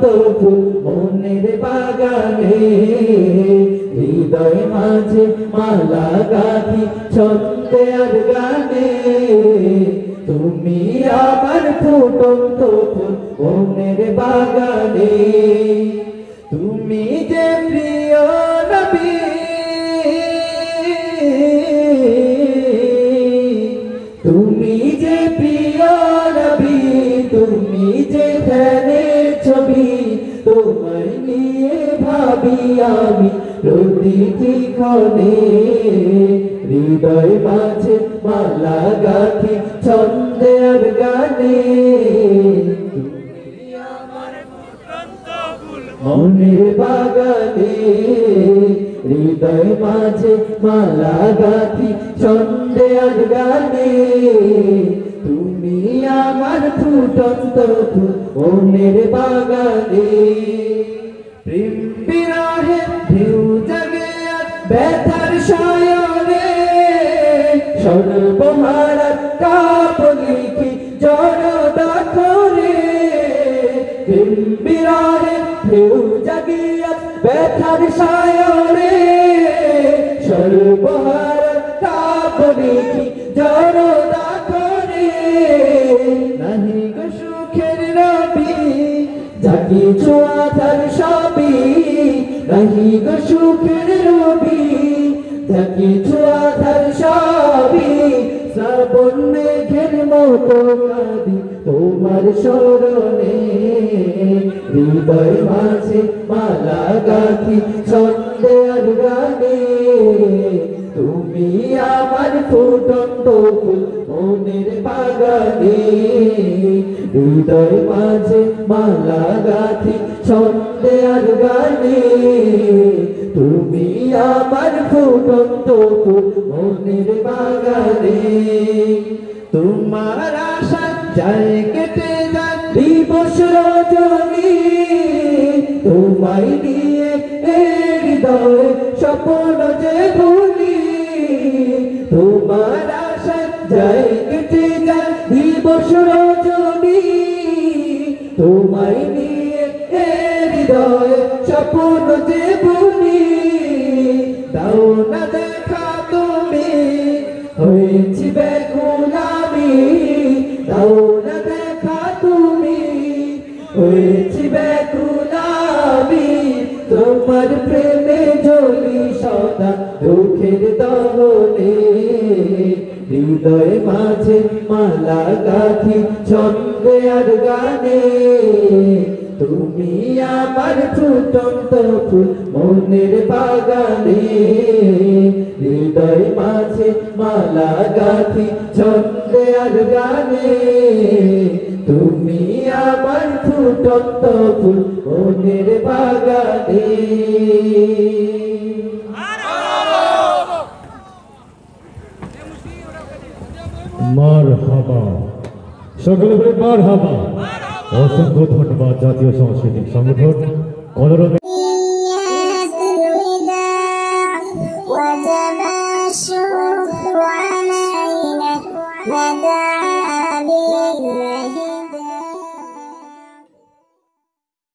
ফুল মনের বাগানে হৃদয় মাঝে মালা গাঁথি ছন্দে আর গানে তুমি আমার ফুটন্ত ফুল মনের বাগানে তুমি যে প্রিয় নবী তুমি যে প্রিয় নবী তুমি যে ধ্যানের ছবি তোমায় নিয়ে ভাবি আমি প্রতিটি ক্ষণে হৃদয় মাঝে মালা গাঁথি ছন্দে আর গানে মনের বাগানে হৃদয় মাঝে মালা গাঁথি ছন্দে আর গানে তুমি আমার ফুটন্ত ফুল মনের বাগানে প্রেম বিরহে ঢেউ জাগে আর ব্যথার সায়রে সর্বহারা কাপ লিখি জড়তা করে প্রেম বিরহে ঢেউ জাগে আর ব্যথার সায়রে সর্বহারা কাপ লিখি জড়তা করে নাহি গো সুখের রবি জাগি ছোঁয়াধার সবই নাহি গো সুখের রবি জাগি ছোঁয়াধার সবই শ্রাবণ মেঘের মতো কাঁদি তোমার স্মরণে হৃদয় মাঝে মালা গাঁথি ছন্দে আর গানে তুমি আমার ফুটন্ত ফুল মনের বাগানে হৃদয় মাঝে মালা গাঁথি ছন্দে আর গানে তুমি আমার ফুটন্ত ফুল মনের বাগানে তোমার আশা যায় কেটে যায় দিবস রজনী তোমায় নিয়ে হৃদয় স্বপ্ন যে ভুলি তোমার আশা যায় কেটে যায় দিবস রজনী তোমায় নিয়ে হৃদয় স্বপ্ন যে ভুলি দাও না দেখা তুমি হয়েছি বেকুল আমি দাও না দেখা তুমি হয়েছি বেকুল আমি তোমার প্রেমে জ্বলি সদা দুঃখের দহনে হৃদয় মাঝে মালা গাঁথি ছন্দে আর গানে তুমি আমার ফুটন্ত ফুল মনের বাগানে হৃদয় মাঝে মালা গাঁথি ছন্দে আর গানে তুমি আমার ফুটন্ত ফুল মনের বাগানে মারহাবা সকলে বলে মারহাবা অসংখ্য ধন্যবাদ জাতীয় সাংস্কৃতিক সংগঠন কলরবে وجب الشكر علينا